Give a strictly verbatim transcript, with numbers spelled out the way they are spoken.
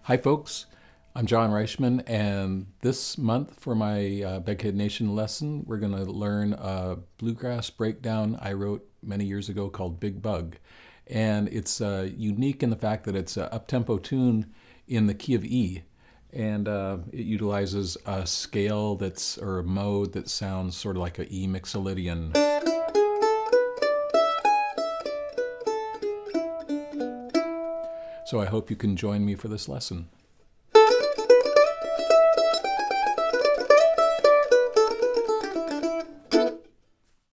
Hi folks, I'm John Reischman, and this month for my uh, Peghead Nation lesson, we're going to learn a bluegrass breakdown I wrote many years ago called Big Bug. And it's uh, unique in the fact that it's an up-tempo tune in the key of E. And uh, it utilizes a scale that's, or a mode that sounds sort of like an E mixolydian. So I hope you can join me for this lesson.